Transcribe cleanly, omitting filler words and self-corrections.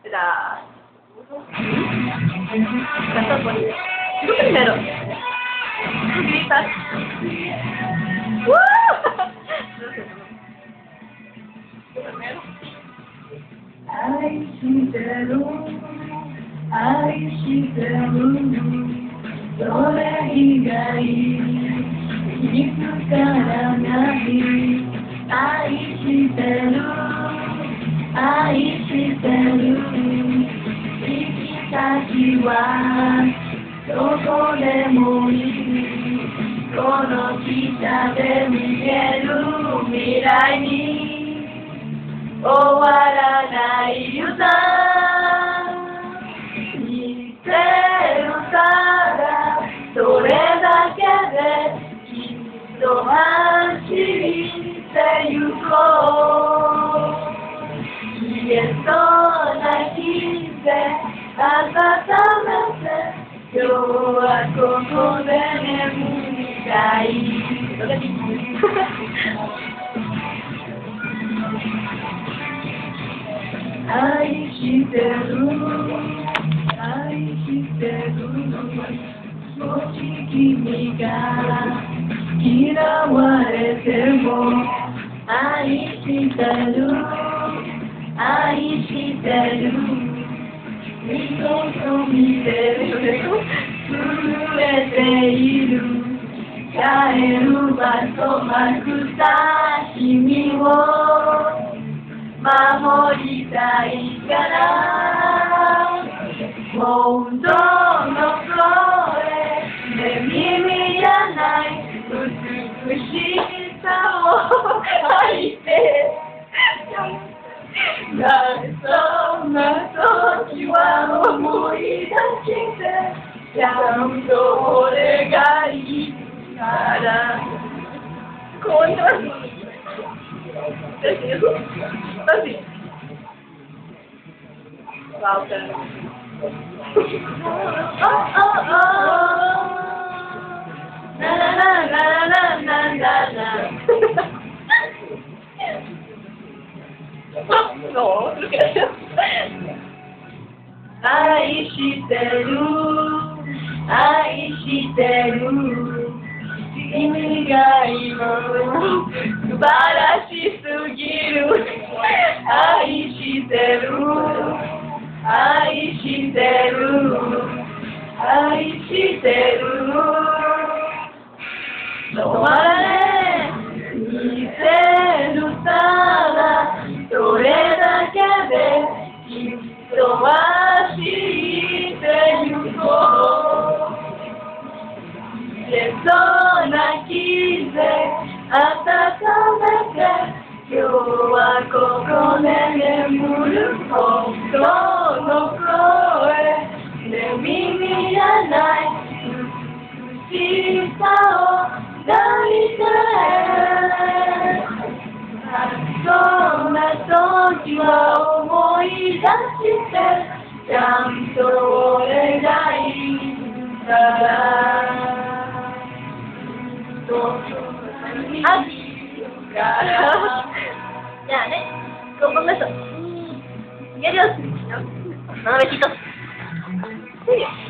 Espera. Cantar por ella. Tú primero. Tú gritas. ¡Woo! Tú primero. Ay, shiteru, ay, shiteru, sore higai, mikukara nahi. Ay, shiteru, ikitaki wa doko de mo ii, kono kita de mireru mirai ni. 終わらない歌見てるからそれだけできっと走ってゆこう言えそうな日で温めて今日はここで眠りたい愛してるもし君が嫌われても愛してる見事見てる震えている帰る場所なくた君を守りたいから本当の声で耳じゃない美しさを愛してそんな時は思い出してちゃんと俺がいいからこんなAsí. Wow, na na na na na na na na. No, look at it. 愛してる君が今素晴らしすぎる愛してる止まらねえ見せるさそれだけできっと走ってゆこうそうな傷温めて今日はここで眠る本当の声で耳じゃない美しさを抱いてそんな時は思い出してちゃんと俺がいるからYa, ¿eh? Con eso. Adiós. No, besitos.